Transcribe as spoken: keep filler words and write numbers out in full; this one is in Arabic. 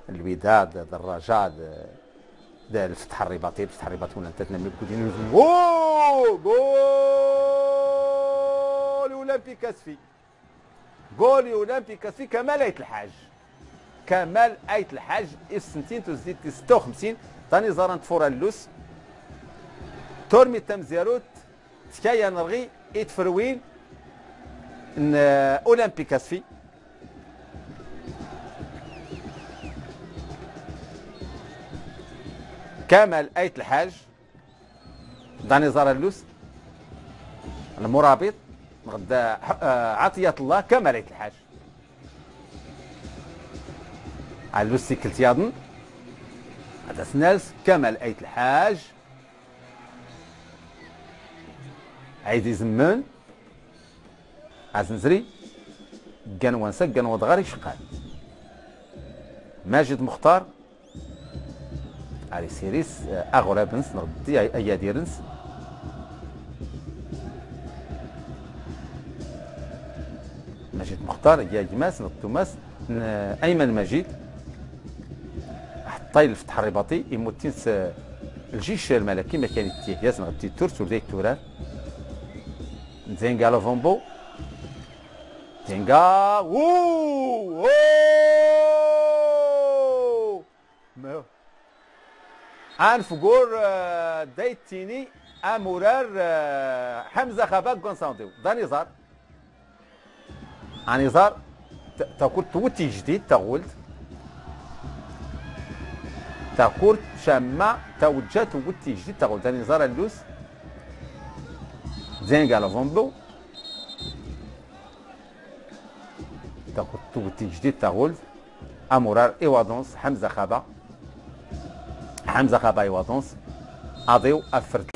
الوداد الرجاء دا الفتح الرباطي الفتح الرباطي ولا انت تنمي كودين اوه جول اولمبيك اسفي جول اولمبيك اسفي كمال ايت الحاج كمال ايت الحاج السنتين تزيد ستة وخمسين ثاني زارنت فورا اللوس تورمي تمزيروت تكايا نرغي اتفروين اولمبيك اسفي كمال ايت الحاج داني زار اللوس المرابط غدا عطية الله كمال ايت الحاج على سيكلتيادن هذا سنالس كمال ايت الحاج عيدي زمان عزنزري كان وانسا كان وضغاري شقال ماجد مختار علي سيريس اغرابنس نغدي اياديرنس ماجد مختار يا جماس نطوماس ايمن مجيد حطاي الفتح الرباطي يموتين الجيش الملكي ما كان يتيهياس نغدي تورس وديك توران زينغا لوفومبو زينغا ووو ما انفقور دايتيني امورار حمزه خباك كونسانديو داني زار اني زار تاكل توتي جديد تاولد تاكل شمع توجات توتي جديد تاولد داني زار اللوس زينغا لوفومبو تاكل توتي جديد تاولد امورار ايوادونس حمزه خبا حمزه خبا ايوادونس اضيو افرت